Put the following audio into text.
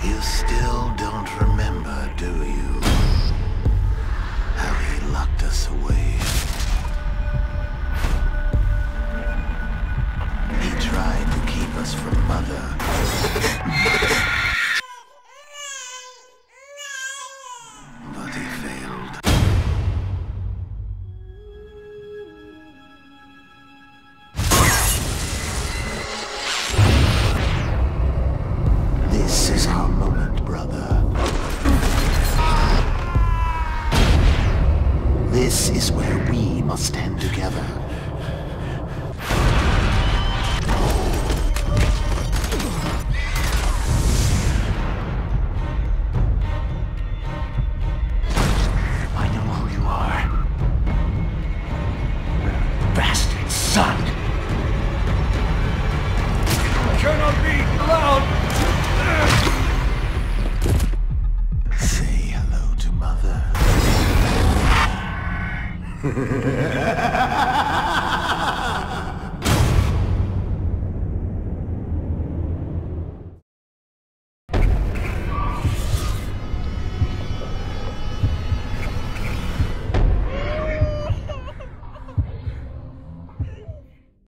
You still don't remember, do you? How he locked us away. He tried to keep us from Mother. But he failed. This is our moment, brother. This is where we must stand together. I know who you are. Bastard son! Cannot be allowed! Say hello to Mother.